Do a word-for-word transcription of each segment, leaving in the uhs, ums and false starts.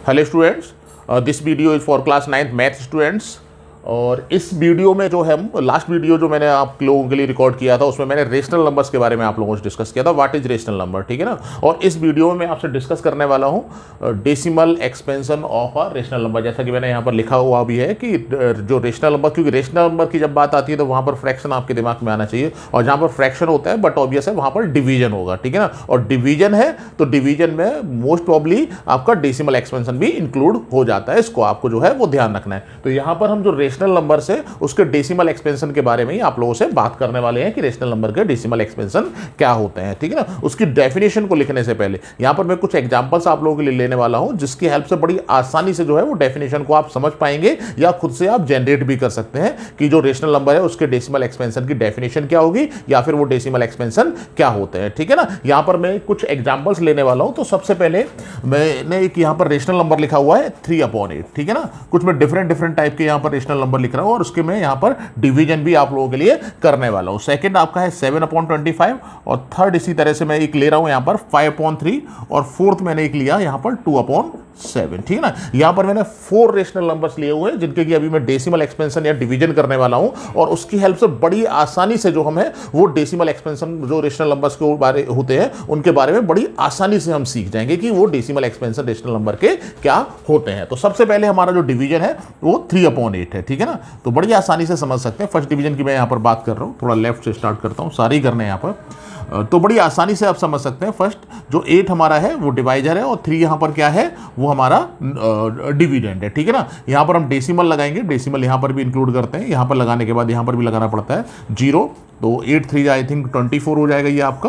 Hello students, this video is for class ninth math students. और इस video में जो है लास्ट वीडियो जो मैंने आप लोगों के लिए रिकॉर्ड किया था उसमें मैंने रेशनल नंबर्स के बारे में आप लोगों से डिस्कस किया था, व्हाट इज रेशनल नंबर, ठीक है ना। और इस वीडियो में मैं आपसे डिस्कस करने वाला हूं decimal expansion of a rational number. जैसा कि मैंने यहाँ पर लिखा हुआ भी है कि जो रेशनल नंबर, क्योंकि रेशनल नंबर की जब बात आती है तो वहाँ पर फ्रैक्शन आपके दिमाग में आना चाहिए, और जहाँ पर फ्रैक्शन होता है बट ऑब्वियस है वहाँ पर डिवीजन होगा, ठीक है ना। और डिवीजन है तो डिवीजन में मोस्ट प्रॉब्ली आपका डेसिमल एक्सपेंशन भी इंक्लूड हो जाता है, इसको आपको जो है वो ध्यान रखना है। तो यहाँ पर हम जो रेशनल नंबर से उसके डेसिमल एक्सपेंशन के बारे में ही आप लोगों से बात करने वाले हैं कि रेशनल नंबर के डेसिमल एक्सपेंशन क्या होते हैं, ठीक है ना। उसकी डेफिनेशन को लिखने से पहले यहाँ पर मैं कुछ एग्जांपल्स आप लोगों के लिए लेने वाला हूं, जिसकी हेल्प से बड़ी आसानी से जो है वो डेफिनेशन को आप समझ पाएंगे, या खुद से आप जनरेट भी कर सकते हैं कि जो रेशनल नंबर है उसके डेसिमल एक्सपेंशन की डेफिनेशन क्या होगी, या फिर वो डेसिमल एक्सपेंशन क्या होते हैं, ठीक है ना। यहाँ पर मैं कुछ एग्जाम्पल्स लेने वाला हूं। तो सबसे पहले मैंने एक यहाँ पर रेशनल नंबर लिखा हुआ है थ्री अपॉन एट, ठीक है ना। कुछ मैं डिफरेंट डिफरेंट टाइप के यहाँ पर रेशनल नंबर लिख रहा हूँ, और उसके मैं यहाँ पर डिवीजन भी आप लोगों के लिए करने वाला हूं। सेकंड आपका है सेवन अपॉन ट्वेंटी फाइव, और थर्ड इसी तरह से मैं एक ले रहा हूं यहाँ पर फाइव अपॉन थ्री, और फोर्थ मैंने एक लिया यहाँ पर टू अपॉन सेवन, ठीक है ना। यहाँ पर मैंने फोर रेशनल नंबर्स लिए हुए हैं जिनके कि अभी मैं डेसिमल एक्सपेंशन या डिवीजन करने वाला हूं, और उसकी हेल्प से बड़ी आसानी से जो हम है वो डेसिमल एक्सपेंशन जो रेशनल नंबर्स के बारे होते हैं उनके बारे में बड़ी आसानी से हम सीख जाएंगे कि वो डेसिमल एक्सपेंशन रेशनल नंबर के क्या होते हैं। तो सबसे पहले हमारा जो डिवीजन है वो थ्री अपॉन एट है, ठीक है ना। तो बड़ी आसानी से समझ सकते हैं। फर्स्ट डिवीजन की मैं यहाँ पर बात कर रहा हूँ, थोड़ा लेफ्ट से स्टार्ट करता हूँ, सारी करने यहाँ पर, तो बड़ी आसानी से आप समझ सकते हैं। फर्स्ट जो एट हमारा है वो डिवाइजर है, और थ्री यहाँ पर क्या है वो हमारा डिविडेंड है, ठीक है ना। यहाँ पर हम डेसिमल लगाएंगे, डेसिमल यहाँ पर भी इंक्लूड करते हैं, यहाँ पर लगाने के बाद यहाँ पर भी लगाना पड़ता है जीरो। तो eight three I think twenty four हो जाएगा ये आपका,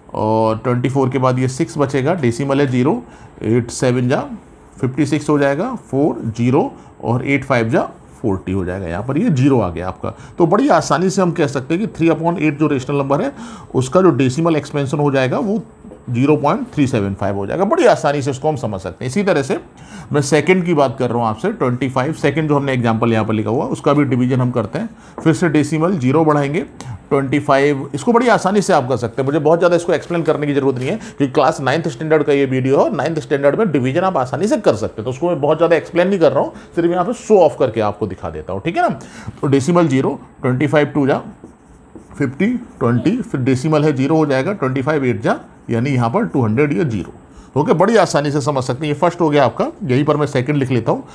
और ट्वेंटी फोर के बाद ये सिक्स बचेगा, डेसिमल है जीरो, एट सेवन जा फिफ्टी सिक्स हो जाएगा, फोर जीरो, और एट फाइव जा फोर्टी हो जाएगा। यहाँ पर ये जीरो आ गया आपका। तो बड़ी आसानी से हम कह सकते हैं कि थ्री अपॉन एट जो रेशनल नंबर है उसका जो डेसिमल एक्सपेंशन हो जाएगा वो zero point three seven five हो जाएगा। बड़ी आसानी से इसको हम समझ सकते हैं। इसी तरह से मैं सेकंड की बात कर रहा हूँ आपसे, ट्वेंटी फाइव सेकंड जो हमने एग्जांपल यहाँ पर लिखा हुआ उसका भी डिवीजन हम करते हैं। फिर से डेसिमल जीरो बढ़ाएंगे, ट्वेंटी फाइव, इसको बड़ी आसानी से आप कर सकते हैं। मुझे बहुत ज़्यादा इसको एक्सप्लेन करने की जरूरत नहीं है क्योंकि क्लास नाइन्थ स्टैंडर्ड का ये वीडियो है, नाइन्थ स्टैंडर्ड में डिवीजन आप आसानी से कर सकते हैं। तो उसको मैं बहुत ज़्यादा एक्सप्लेन नहीं कर रहा हूँ, सिर्फ यहाँ पर शो ऑफ करके आपको दिखा देता हूँ, ठीक है ना। तो decimal zero, twenty five two जा फिफ्टी, ट्वेंटी, फिर डेसिमल है जीरो हो जाएगा, ट्वेंटी फाइव एट जा यानी यहाँ पर टू हंड्रेड या जीरो। ओके, बड़ी आसानी से समझ सकते हैं। ये फर्स्ट हो गया आपका, यहीं पर मैं सेकंड लिख लेता हूँ,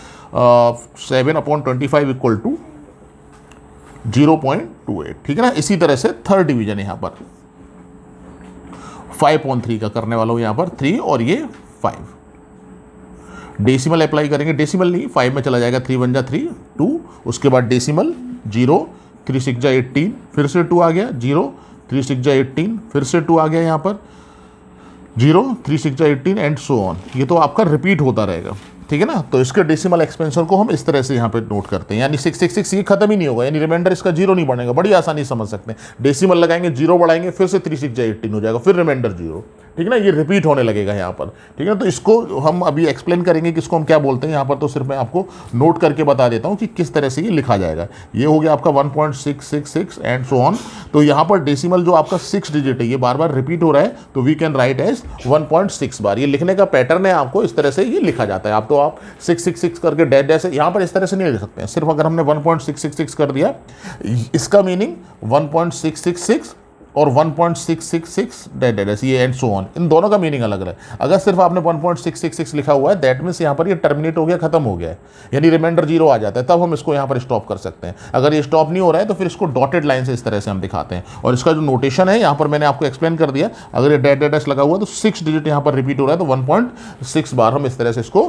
seven upon twenty five equal to zero point two eight, ठीक है ना। इसी तरह से थर्ड डिवीजन यहाँ पर फाइव पॉइंट थ्री का करने वाला हूँ, यहाँ पर थ्री और ये फाइव। डेसिमल अप्लाई करेंगे, डेसिमल नहीं फाइव में चला जाएगा, थ्री वन जा थ्री, टू, उसके बाद डेसिमल जीरो, थ्री सिक्स जा एट्टीन, फिर से टू आ गया, जीरो, थ्री सिक्स जा एट्टीन, फिर से टू आ गया यहाँ पर, जीरो, थ्री सिक्स जा एट्टीन एंड सो ऑन। ये तो आपका रिपीट होता रहेगा, ठीक है ना। तो इसके डेसिमल एक्सपेंशन को हम इस तरह से यहाँ पे नोट करते हैं, यानी सिक्स सिक्स सिक्स ये खत्म ही नहीं होगा, यानी रिमाइंडर इसका जीरो नहीं बनेगा। बड़ी आसानी से समझ सकते हैं। डेसिमल लगाएंगे, जीरो बढ़ाएंगे, फिर से थ्री सिक्स जा एट्टीन हो जाएगा, फिर रिमाइंडर जीरो, ठीक है ना। ये रिपीट होने लगेगा यहाँ पर, ठीक है। तो इसको हम अभी एक्सप्लेन करेंगे कि इसको हम क्या बोलते हैं। यहाँ पर तो सिर्फ मैं आपको नोट करके बता देता हूँ कि किस तरह से ये लिखा जाएगा। ये हो गया आपका one point six six six and so on. तो यहाँ पर डेसिमल जो आपका सिक्स डिजिट है ये बार बार रिपीट हो रहा है, तो we can write as one point six bar. ये लिखने का पैटर्न है, आपको इस तरह से ये लिखा जाता है। आप तो आप सिक्स सिक्स सिक्स करके डैश डैश यहाँ पर इस तरह से नहीं लिख सकते हैं। सिर्फ अगर हमने one point six six six कर दिया, इसका meaning one point six six six और one point six six six dash dash ये एंड सो ऑन, इन दोनों का मीनिंग अलग है। अगर सिर्फ आपने one point six six six लिखा हुआ है, दैट मीन्स यहाँ पर ये टर्मिनेट हो गया, खत्म हो गया है, यानी रिमाइंडर जीरो आ जाता है, तब हम इसको यहाँ पर स्टॉप कर सकते हैं। अगर ये स्टॉप नहीं हो रहा है तो फिर इसको डॉटेड लाइन से इस तरह से हम दिखाते हैं। और इसका जो नोटेशन है यहाँ पर मैंने आपको एक्सप्लेन कर दिया। अगर ये डैश डैश लगा हुआ है तो सिक्स डिजिट यहाँ पर रिपीट हो रहा है, तो वन पॉइंट सिक्स बार हम इस तरह से इसको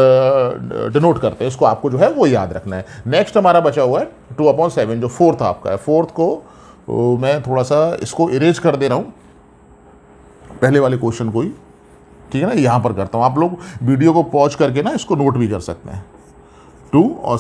डिनोट करते हैं। इसको आपको जो है वो याद रखना है। नेक्स्ट हमारा बचा हुआ है टू अपॉन सेवन, जो फोर्थ आपका है। फोर्थ को तो मैं थोड़ा सा इसको इरेज कर दे रहा हूँ, पहले वाले क्वेश्चन को ही, ठीक है ना। यहाँ पर करता हूँ, आप लोग वीडियो को पॉज करके ना इसको नोट भी कर सकते हैं। टू और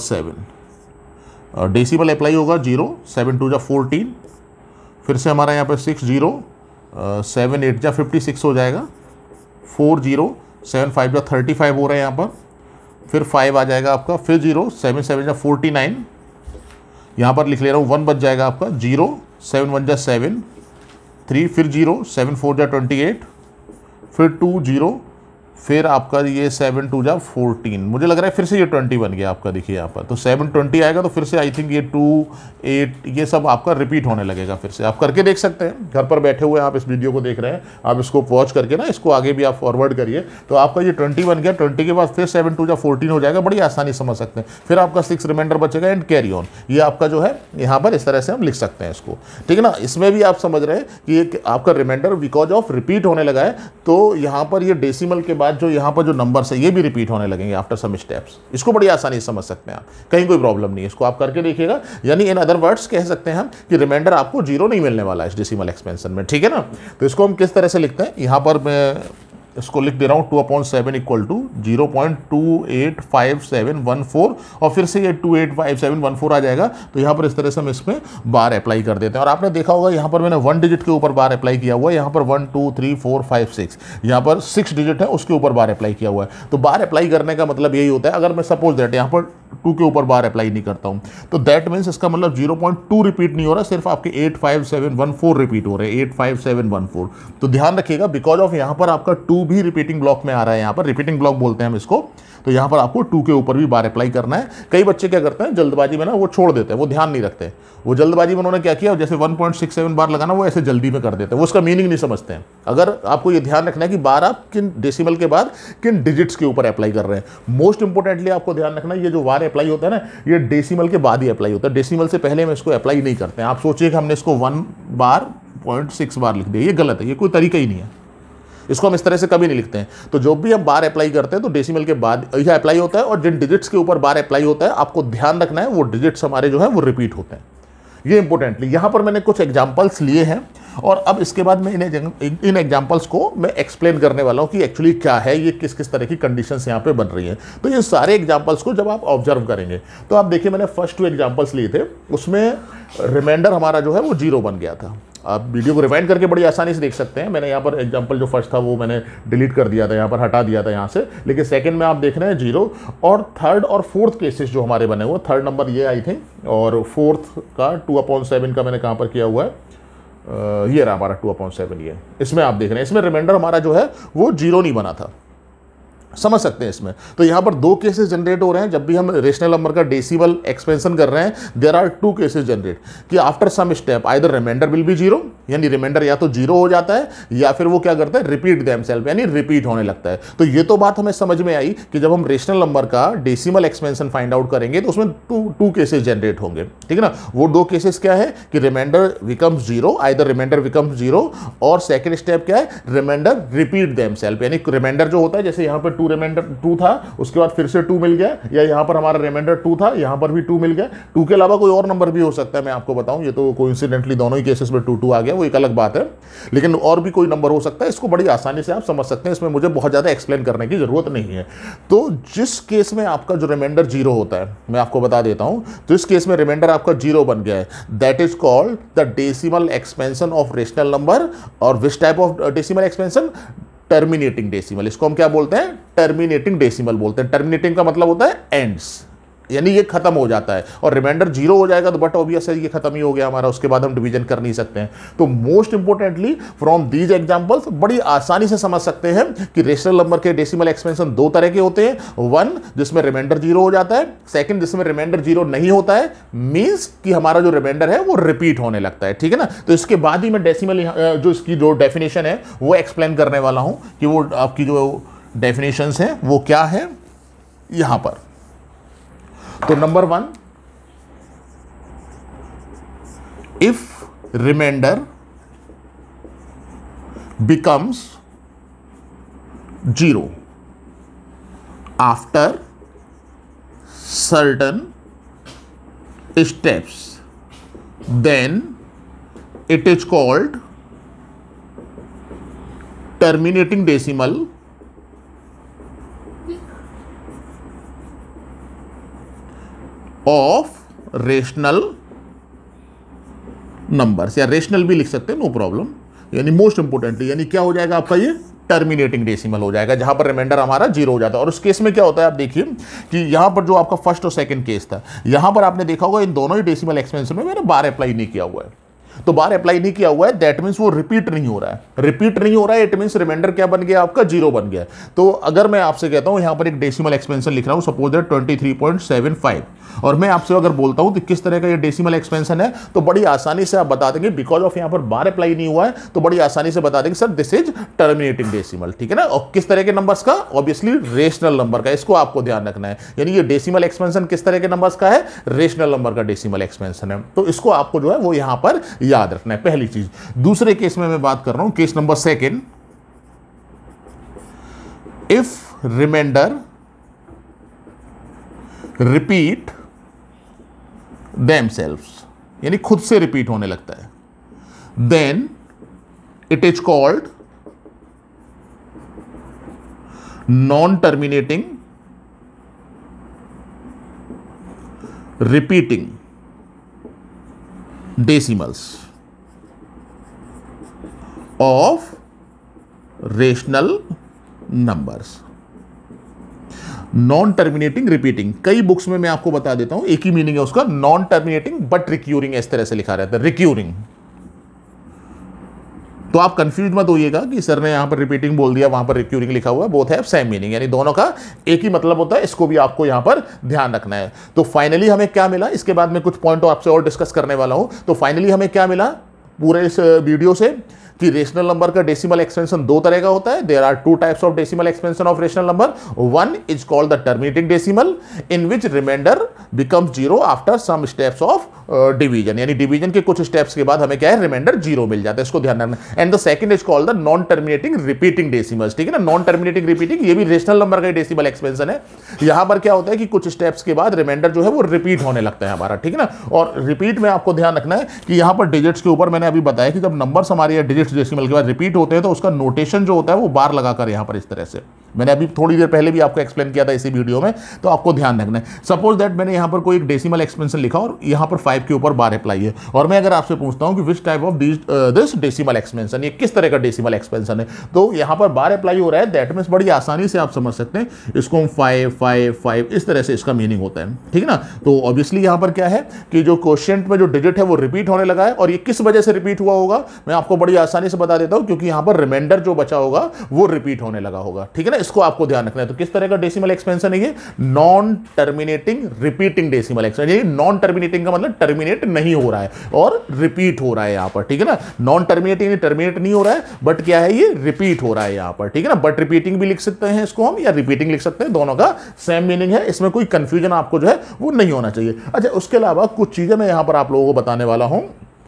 सेवन, डेसिमल अप्लाई होगा जीरो, सेवन टू जा फोर्टीन, फिर से हमारा यहाँ पर सिक्स जीरो, सेवन एट जा फिफ्टी सिक्स हो जाएगा, फोर जीरो, सेवन फाइव जा थर्टी फाइव हो रहा है यहाँ पर, फिर फाइव आ जाएगा आपका, फिर जीरो, सेवन सेवन जा फोर्टी नाइन, यहाँ पर लिख ले रहा हूँ, वन बच जाएगा आपका, जीरो, सेवन वन जा सेवन, थ्री, फिर जीरो, सेवन फोर जा ट्वेंटी एट, फिर टू जीरो, फिर आपका ये सेवन टू जा फोर्टीन, मुझे लग रहा है फिर से ये ट्वेंटी बन गया आपका, देखिए यहाँ पर तो सेवन ट्वेंटी आएगा तो फिर से आई थिंक ये टू एट ये सब आपका रिपीट होने लगेगा। फिर से आप करके देख सकते हैं, घर पर बैठे हुए आप इस वीडियो को देख रहे हैं, आप इसको वॉच करके ना इसको आगे भी आप फॉरवर्ड करिए तो आपका ये ट्वेंटी बन गया। ट्वेंटी के बाद फिर सेवन टू जा फोर्टीन हो जाएगा, बड़ी आसानी समझ सकते हैं। फिर आपका सिक्स रिमाइंडर बचेगा एंड कैरी ऑन, ये आपका जो है यहाँ पर इस तरह से हम लिख सकते हैं इसको, ठीक है ना। इसमें भी आप समझ रहे हैं कि ये आपका रिमाइंडर बिकॉज ऑफ रिपीट होने लगा है तो यहाँ पर ये डेसिमल के बाद जो यहाँ पर जो नंबर है ये भी रिपीट होने लगेंगे आफ्टर सम स्टेप्स। इसको बड़ी आसानी से समझ सकते हैं आप, कहीं कोई प्रॉब्लम नहीं है, इसको आप करके देखिएगा। यानी इन अदर वर्ड्स कह सकते हैं हम कि रिमाइंडर आपको जीरो नहीं मिलने वाला है इस डेसिमल एक्सपेंशन में, ठीक है ना। तो इसको हम किस तरह से लिखते हैं, यहाँ पर मैं इसको लिख दे रहा हूँ two upon seven equal to zero point two eight five seven one four और फिर से ये two eight five seven one four आ जाएगा। तो यहाँ पर इस तरह से हम इसमें बार अप्लाई कर देते हैं और आपने देखा होगा यहाँ पर मैंने वन डिजिट के ऊपर बार अप्लाई किया हुआ है, यहाँ पर one two three four five six, यहाँ पर सिक्स डिजिट है उसके ऊपर बार अप्लाई किया हुआ है। तो बार अप्लाई करने का मतलब यही होता है, अगर मैं सपोज दैट यहाँ पर टू के ऊपर बार अप्लाई नहीं करता हूँ तो दैट मीन्स इसका मतलब जीरो पॉइंट टू रिपीट नहीं हो रहा, सिर्फ आपके eight five seven one four repeat हो रहे हैं, eight five seven one four. तो ध्यान रखिएगा बिकॉज ऑफ यहाँ पर आपका टू भी रिपीटिंग ब्लॉक में आ रहा है, यहाँ पर रिपीटिंग ब्लॉक बोलते हैं हम इसको, तो यहाँ पर आपको टू के ऊपर भी बार अप्लाई करना है। कई बच्चे क्या करते हैं जल्दबाजी में ना वो छोड़ देते हैं, वो ध्यान नहीं रखते, वो जल्दबाजी में उन्होंने क्या किया जैसे one point six seven bar लगाना वो ऐसे जल्दी में कर देते हैं, वो उसका मीनिंग नहीं समझते हैं। अगर आपको ये ध्यान रखना है कि बार आप किन डेसिमल के बाद किन डिजिट्स के ऊपर अप्लाई कर रहे हैं। मोस्ट इंपोर्टेंटली आपको ध्यान रखना है ये जो बार अप्लाई होता है ना ये डेसिमल के बाद ही अप्लाई होता है, डेसिमल से पहले हम इसको अप्लाई नहीं करते हैं। आप सोचिए कि हमने इसको one bar point six bar लिख दिया, ये गलत है, ये कोई तरीका ही नहीं है, इसको हम इस तरह से कभी नहीं लिखते हैं। तो जो भी हम बार अप्लाई करते हैं तो डेसिमल के बाद यह अप्लाई होता है और जिन डिजिट्स के ऊपर बार अप्लाई होता है आपको ध्यान रखना है वो डिजिट्स हमारे जो है वो रिपीट होते हैं, ये इंपॉर्टेंटली। यहाँ पर मैंने कुछ एग्जांपल्स लिए हैं और अब इसके बाद मैं इन इन एग्जांपल्स को मैं एक्सप्लेन करने वाला हूँ कि एक्चुअली क्या है, ये किस किस तरह की कंडीशंस यहाँ पे बन रही हैं। तो ये सारे एग्जांपल्स को जब आप ऑब्जर्व करेंगे तो आप देखिए मैंने फर्स्ट टू एग्जांपल्स लिए थे, उसमें रिमाइंडर हमारा जो है वो जीरो बन गया था। आप वीडियो को रिवाइंड करके बड़ी आसानी से देख सकते हैं, मैंने यहाँ पर एग्जांपल जो फर्स्ट था वो मैंने डिलीट कर दिया था, यहाँ पर हटा दिया था यहाँ से, लेकिन सेकंड में आप देख रहे हैं जीरो। और थर्ड और फोर्थ केसेस जो हमारे बने हुए, थर्ड नंबर ये आई थिंक और फोर्थ का टू अपॉन सेवन का मैंने कहाँ पर किया हुआ है, आ, ये रहा हमारा टू अपॉन सेवन, ये इसमें आप देख रहे हैं इसमें रिमाइंडर हमारा जो है वो जीरो नहीं बना था, समझ सकते हैं इसमें। तो यहाँ पर दो केसेस जनरेट हो रहे हैं जब भी हम रेशनल नंबर का डेसिमल एक्सपेंशन कर रहे हैं। There are two cases generate कि after some step either reminder will be zero, यानी रिमाइंडर या तो जीरो हो जाता है या फिर वो क्या करता है रिपीट देमसेल्फ, यानी रिपीट होने लगता है। तो ये तो बात हमें समझ में आई कि जब हम रेशनल नंबर का डेसिमल एक्सपेंशन फाइंड आउट करेंगे तो उसमें टू टू केसेस जनरेट होंगे, ठीक है ना। वो दो केसेस क्या है कि reminder becomes zero, either reminder becomes zero, और सेकेंड स्टेप क्या है रिमाइंडर रिपीट देमसेल्फ, यानी रिमाइंडर जो होता है जैसे यहाँ पर टू रिमाइंडर टू था उसके बाद फिर से टू मिल गया, या यहाँ पर हमारा रिमाइंडर टू था यहाँ पर भी टू मिल गया। टू के अलावा कोई और नंबर भी हो सकता है, मैं आपको बताऊं, ये तो कोइंसिडेंटली दोनों ही केसेस में टू टू आ गया वो एक अलग बात है, लेकिन और भी कोई नंबर हो सकता है। इसको बड़ी आसानी से आप समझ सकते हैं, इसमें मुझे बहुत ज्यादा एक्सप्लेन करने की जरूरत नहीं है। तो जिस केस में आपका जो रिमाइंडर जीरो होता है मैं आपको बता देता हूं, तो इस केस में रिमाइंडर आपका जीरो बन गया है, that is called the decimal expansion of rational number. और which type of decimal expansion, terminating decimal, इसको हम क्या बोलते हैं टर्मिनेटिंग डेसिमल बोलते हैं। टर्मिनेटिंग का मतलब होता है एंड्स, यानी ये खत्म हो जाता है, और रिमाइंडर जीरो हो जाएगा तो बट ऑब्वियस है ये खत्म ही हो गया हमारा, उसके बाद हम डिवीजन कर नहीं सकते हैं। तो most importantly from these examples बड़ी आसानी से समझ सकते हैं कि रेशनल नंबर के डेसिमल एक्सपेंशन दो तरह के होते हैं, वन जिसमें रिमाइंडर जीरो हो जाता है, सेकंड जिसमें रिमाइंडर जीरो नहीं होता है, मींस कि हमारा जो रिमाइंडर है वो रिपीट होने लगता है, ठीक है ना। तो इसके बाद ही मैं डेसिमल जो इसकी जो डेफिनेशन है वो एक्सप्लेन करने वाला हूं कि वो आपकी जो डेफिनेशंस हैं वो क्या है यहां पर। तो number one, if reminder becomes zero after certain steps then it is called terminating decimal of rational numbers, या रेशनल भी लिख सकते हैं, नो प्रॉब्लम। यानी मोस्ट इंपोर्टेंटली यानी क्या हो जाएगा आपका ये टर्मिनेटिंग डेसिमल हो जाएगा, जहां पर रिमाइंडर हमारा जीरो हो जाता है। और उस केस में क्या होता है आप देखिए कि यहां पर जो आपका फर्स्ट और सेकंड केस था, यहां पर आपने देखा होगा इन दोनों ही डेसिमल एक्सपेंशन में मैंने बार अप्लाई नहीं किया हुआ है। तो बार अप्लाई नहीं किया हुआ है, दैट मीन्स वो रिपीट नहीं हो रहा है। रिपीट नहीं हो रहा है इट मीन्स रिमाइंडर क्या बन गया आपका, जीरो बन गया। तो अगर मैं आपसे कहता हूं यहां पर एक डेसिमल एक्सपेंशन लिख रहा हूं, suppose that twenty three point seven five, और मैं आपसे अगर बोलता हूं तो किस तरह का ये डेसिमल एक्सपेंशन है, तो बड़ी आसानी से आप बता देंगे, बिकॉज ऑफ यहां पर बार अप्लाई नहीं हुआ है तो बड़ी आसानी से बता देंगे sir this is terminating decimal, ठीक है ना। और किस तरह के नंबर्स का, ऑब्वियसली रेशनल नंबर का, इसको आपको ध्यान रखना है। यानी ये डेसिमल एक्सपेंशन किस तरह के नंबर्स का है, रेशनल नंबर का डेसिमल एक्सपेंशन है। तो इसको आपको जो है वो यहां पर याद रखना है, पहली चीज। दूसरे केस में मैं बात कर रहा हूं, case number second, if reminder repeat themselves, यानी खुद से रिपीट होने लगता है, then it is called non-terminating repeating decimals of rational numbers। Non terminating repeating, कई बुक्स में मैं आपको बता देता हूं एक ही मीनिंग है उसका, नॉन टर्मिनेटिंग बट रिक्यूरिंग, इस तरह से लिखा रहता है रिक्यूरिंग। तो आप कंफ्यूज मत होइएगा कि सर ने यहां पर रिपीटिंग बोल दिया, वहां पर रिक्यूरिंग लिखा हुआ है, बोथ है सेम मीनिंग, यानी दोनों का एक ही मतलब होता है। इसको भी आपको यहां पर ध्यान रखना है। तो फाइनली हमें क्या मिला, इसके बाद मैं कुछ पॉइंट आपसे और डिस्कस करने वाला हूं। तो फाइनली हमें क्या मिला पूरे इस वीडियो से, कि रेशनल नंबर का डेसिमल एक्सपेंशन दो तरह का होता है। There are two types of decimal expansion of rational number. One is called the terminating decimal, in which remainder becomes zero after some steps of division, यानी division के कुछ steps के बाद हमें क्या है, रिमाइंडर जीरो मिल जाता है, इसको ध्यान रखना। And the second is called the non terminating repeating decimals, ठीक है ना। नॉन टर्मिनेटिंग रिपीटिंग, ये भी रेशनल नंबर का डेसिमल एक्सपेंशन है। यहां पर क्या होता है कि कुछ स्टेप्स के बाद रिमाइंडर जो है वो रिपीट होने लगता है हमारा, ठीक है ना। और रिपीट में आपको ध्यान रखना है कि यहां पर डिजिट्स के ऊपर मैंने अभी बताया कि जब नंबर्स हमारे डिजिट्स डेसिमल के बाद रिपीट होते हैं तो उसका नोटेशन जो होता है वो बार लगाकर यहां पर इस तरह से, मैंने अभी थोड़ी देर पहले भी आपको एक्सप्लेन किया था इसी वीडियो में, तो आपको ध्यान रखना है। सपोज दैट मैंने यहां पर कोई एक डेसिमल एक्सपेंशन लिखा और यहां पर फाइव के ऊपर बार अप्लाई है, और मैं अगर आपसे पूछता हूं कि which type of this decimal expansion, ये किस तरह का डेसिमल एक्सपेंशन है, तो यहां पर बार अप्लाई हो रहा है, दैट मींस बड़ी आसानी से आप समझ सकते हैं इसको हम फाइव फाइव फाइव इस तरह से इसका मीनिंग होता है, ठीक है ना। तो ऑब्वियसली यहां पर क्या है कि जो क्वोशिएंट में जो डिजिट है वो रिपीट होने लगा है, और ये किस वजह से रिपीट हुआ होगा मैं आपको बड़ी आसानी से बता देता हूं, क्योंकि यहां पर रिमाइंडर जो बचा होगा वो रिपीट होने लगा होगा, ठीक है ना। इसको आपको ध्यान रखना है। तो किस तरह का डेसिमल एक्सपेंशन है ये, non terminating repeating decimal expansion. Non terminating का मतलब टर्मिनेट नहीं हो रहा है और रिपीट हो रहा है यहां पर, ठीक है ना। नॉन टर्मिनेटिंग टर्मिनेट नहीं हो रहा है बट क्या है ये रिपीट हो रहा है यहां पर, ठीक है ना। बट रिपीटिंग भी लिख सकते हैं इसको हम, या रिपीटिंग लिख सकते हैं, दोनों का सेम मीनिंग है, इसमें कोई कंफ्यूजन आपको जो है वो नहीं होना चाहिए। अच्छा, उसके अलावा कुछ चीजें मैं यहां पर आप लोगों को बताने वाला हूं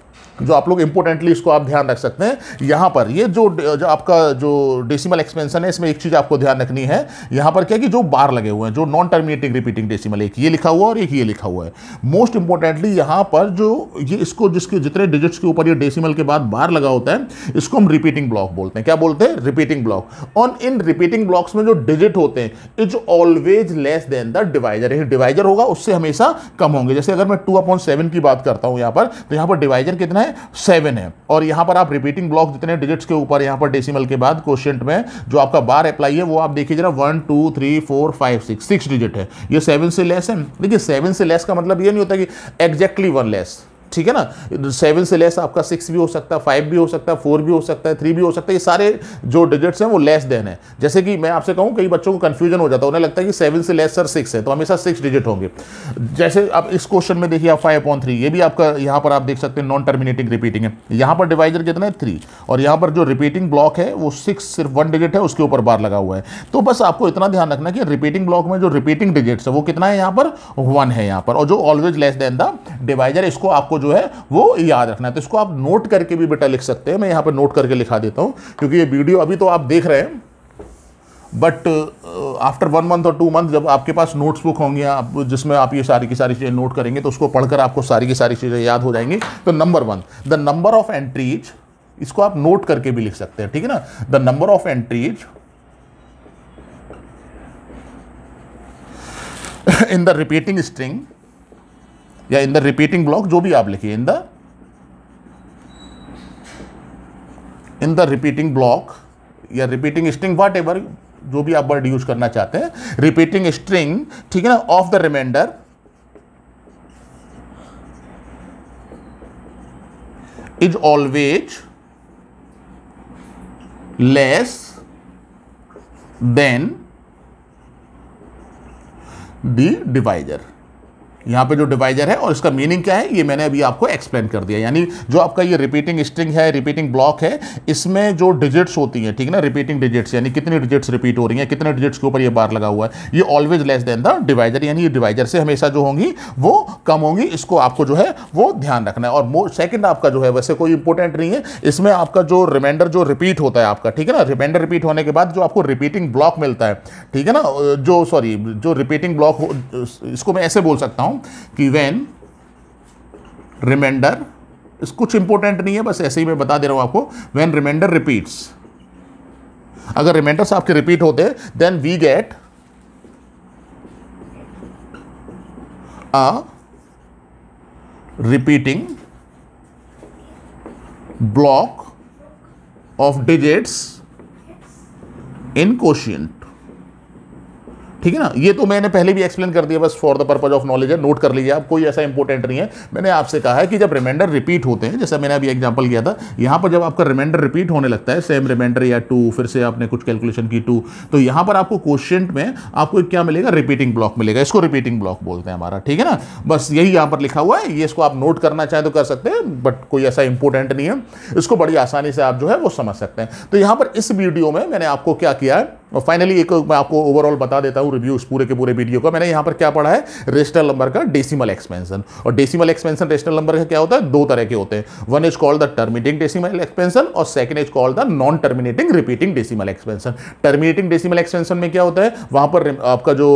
जो आप लोग इंपोर्टेंटली इसको आप ध्यान रख सकते हैं। यहां पर ये जो, जो आपका जो डेसिमल एक्सपेंशन है इसमें एक चीज आपको ध्यान रखनी है, यहां पर क्या कि जो बार लगे हुए हैं, जो नॉन टर्मिनेटिंग रिपीटिंग डेसिमल, एक ये लिखा हुआ और एक ये लिखा हुआ है। मोस्ट इंपोर्टेंटली यहां पर जो ये इसको जिसके जितने डिजिट्स के ऊपर ये डेसिमल के बाद बार लगा होता है इसको हम रिपीटिंग ब्लॉक बोलते हैं। क्या बोलते हैं, repeating block. On in repeating blocks में जो डिजिट होते हैं is always less than the divisor, divisor होगा उससे हमेशा कम होंगे। जैसे अगर मैं टू अपॉन सेवन की बात करता हूं यहां पर, तो यहां पर डिवाइजर कितना है, सेवन है, और यहां पर आप रिपीटिंग ब्लॉक जितने डिजिट्स के ऊपर यहां पर डेसिमल के बाद क्वोशिएंट में जो आपका बार अप्लाई है वो आप देखिए जरा, one two three four five six six digit है, ये सेवन से लेस है। देखिए सेवन से लेस का मतलब ये नहीं होता कि एग्जैक्टली वन लेस, ठीक है ना। सेवन से लेस आपका सिक्स भी हो सकता है, फाइव भी हो सकता है, फोर भी हो सकता है, थ्री भी हो सकता है, ये सारे जो डिजिट्स हैं वो लेस देन है। जैसे कि मैं आपसे कहूं कई बच्चों को कंफ्यूजन हो जाता है, उन्हें लगता है कि सेवन से लेस सर सिक्स है तो हमेशा सिक्स डिजिट होंगे। जैसे आप इस क्वेश्चन में देखिए आप फाइव अपॉन थ्री, ये भी आपका यहाँ पर आप देख सकते हैं नॉन टर्मिनेटिंग रिपीटिंग है। यहाँ पर डिवाइजर कितना है, थ्री, और यहाँ पर जो रिपीटिंग ब्लॉक है वो सिक्स, सिर्फ वन डिजिट है, उसके ऊपर बार लगा हुआ है। तो बस आपको इतना ध्यान रखना कि रिपीटिंग ब्लॉक में जो रिपीटिंग डिजिट्स है वो कितना है, यहाँ पर वन है यहाँ पर, और जो always less than the divisor, इसको आपको जो है वो याद रखना है। तो इसको आप नोट करके भी बेटा लिख सकते हैं, मैं यहां पर नोट करके लिखा देता हूं, क्योंकि ये वीडियो अभी तो आप देख रहे हैं, बट आफ्टर वन मंथ और टू मंथ जब आपके पास नोट्स बुक होंगी आप जिसमें आप ये सारी की सारी चीजें नोट करेंगे तो उसको पढ़कर आपको सारी की सारी चीजें याद हो जाएंगी। तो number one, the number of entries, इसको आप नोट करके भी लिख सकते हैं, ठीक है ना। The number of entries in the repeating string या इन द रिपीटिंग ब्लॉक, जो भी आप लिखिए, in the in the repeating block या रिपीटिंग स्ट्रिंग, व्हाट एवर जो भी आप वर्ड यूज करना चाहते हैं, रिपीटिंग स्ट्रिंग, ठीक है ना, of the remainder is always less than the divisor. यहां पे जो डिवाइजर है और इसका मीनिंग क्या है ये मैंने अभी आपको एक्सप्लेन कर दिया। यानी जो आपका ये रिपीटिंग स्ट्रिंग है, रिपीटिंग ब्लॉक है, इसमें जो डिजिट्स होती हैं, ठीक है ना, रिपीटिंग डिजिट्स यानी कितनी डिजिट्स रिपीट हो रही हैं, कितने डिजिट्स के ऊपर ये बार लगा हुआ है, ये always less than the divisor, यानी ये डिवाइजर से हमेशा जो होंगी वो कम होंगी। इसको आपको जो है वो ध्यान रखना है। और सेकंड आपका जो है वैसे कोई इंपॉर्टेंट नहीं है, इसमें आपका जो रिमाइंडर जो रिपीट होता है आपका, ठीक है ना, रिमाइंडर रिपीट होने के बाद जो आपको रिपीटिंग ब्लॉक मिलता है, ठीक है ना, जो सॉरी जो रिपीटिंग ब्लॉक, इसको मैं ऐसे बोल सकता हूं कि व्हेन रिमाइंडर, इस कुछ इंपॉर्टेंट नहीं है, बस ऐसे ही मैं बता दे रहा हूं आपको, व्हेन रिमाइंडर रिपीट्स, अगर रिमाइंडर्स आपके रिपीट होते then we get a repeating block of digits in quotient. ठीक है ना, ये तो मैंने पहले भी एक्सप्लेन कर दिया, बस for the purpose of knowledge है, नोट कर लीजिए आप, कोई ऐसा इंपॉर्टेंट नहीं है। मैंने आपसे कहा है कि जब रिमाइंडर रिपीट होते हैं, जैसा मैंने अभी एग्जांपल किया था, यहां पर जब आपका रिमाइंडर रिपीट होने लगता है, सेम रिमाइंडर या टू, फिर से आपने कुछ कैलकुलेशन की टू, तो यहां पर आपको क्वोशिएंट में आपको क्या मिलेगा, रिपीटिंग ब्लॉक मिलेगा। इसको रिपीटिंग ब्लॉक बोलते हैं हमारा, ठीक है ना, बस यही यहां पर लिखा हुआ है। ये इसको आप नोट करना चाहें तो कर सकते हैं, बट कोई ऐसा इंपॉर्टेंट नहीं है, इसको बड़ी आसानी से आप जो है वो समझ सकते हैं। तो यहां पर इस वीडियो में मैंने आपको क्या किया है, और फाइनली एक मैं आपको ओवरऑल बता देता हूं रिव्यू इस पूरे के पूरे वीडियो का। मैंने यहां पर क्या पढ़ा है, रेशनल नंबर का डेसिमल एक्सपेंशन। और डेसिमल एक्सपेंशन रेशनल नंबर का क्या होता है, दो तरह के होते हैं, one is called the terminating decimal expansion और second is called the non terminating repeating decimal expansion. Terminating decimal expansion में क्या होता है, वहां पर आपका जो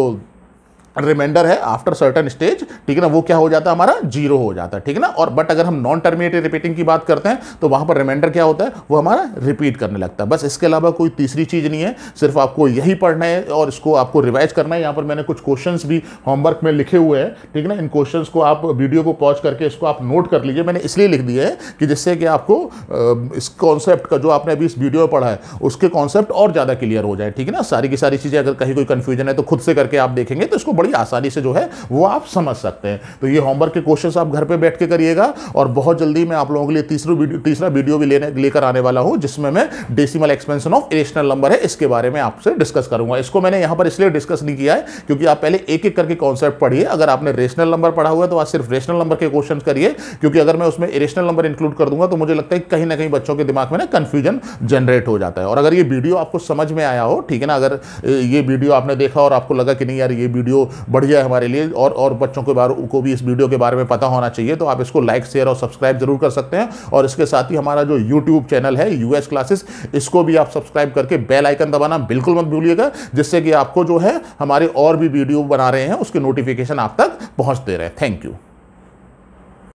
रिमाइंडर है आफ्टर सर्टेन स्टेज, ठीक है ना, वो क्या हो जाता है, हमारा जीरो हो जाता है, ठीक है ना। और बट अगर हम नॉन टर्मिनेटेड रिपीटिंग की बात करते हैं तो वहां पर रिमाइंडर क्या होता है, वो हमारा रिपीट करने लगता है। बस इसके अलावा कोई तीसरी चीज नहीं है, सिर्फ आपको यही पढ़ना है और इसको आपको रिवाइज करना है। यहां पर मैंने कुछ क्वेश्चंस भी होमवर्क में लिखे हुए हैं, ठीक है ना, इन क्वेश्चंस को आप वीडियो को पॉज करके इसको आप नोट कर लीजिए। मैंने इसलिए लिख दिया है कि जिससे कि आपको इस कॉन्सेप्ट का जो आपने अभी इस वीडियो में पढ़ा है उसके कॉन्सेप्ट और ज्यादा क्लियर हो जाए, ठीक है ना। सारी की सारी चीजें अगर कहीं कोई कंफ्यूजन है तो खुद से करके आप देखेंगे तो इसको बड़ी आसानी से जो है वो आप समझ सकते हैं। तो ये होमवर्क के क्वेश्चंस आप घर पे बैठ के करिएगा। और बहुत जल्दी मैं आप लोगों के लिए तीसरा वीडियो तीसरा वीडियो भी लेने लेकर आने वाला हूं, जिसमें मैं decimal expansion of irrational number है इसके बारे में आपसे डिस्कस करूंगा। इसको मैंने यहां पर इसलिए डिस्कस नहीं किया है क्योंकि आप पहले एक एक करके कॉन्सेप्ट पढ़िए। अगर आपने रेशनल नंबर पढ़ा हुआ है तो आज सिर्फ रेशनल नंबर के क्वेश्चन करिए, क्योंकि अगर मैं उसमें इरेशनल नंबर इंक्लूड कर दूंगा तो मुझे लगता है कहीं ना कहीं बच्चों के दिमाग में ना कंफ्यूजन जनरेट हो जाता है। और अगर ये वीडियो आपको समझ में आया हो, ठीक है ना, अगर ये वीडियो आपने देखा और आपको लगा कि नहीं यार ये वीडियो बढ़िया है हमारे लिए और और बच्चों के बारे को भी इस वीडियो के बारे में पता होना चाहिए, तो आप इसको लाइक शेयर और सब्सक्राइब जरूर कर सकते हैं। और इसके साथ ही हमारा जो यूट्यूब चैनल है यूएस क्लासेस, इसको भी आप सब्सक्राइब करके बेल आइकन दबाना बिल्कुल मत भूलिएगा, जिससे कि आपको जो है हमारे और भी वीडियो बना रहे हैं उसके नोटिफिकेशन आप तक पहुंचते रहे। Thank you.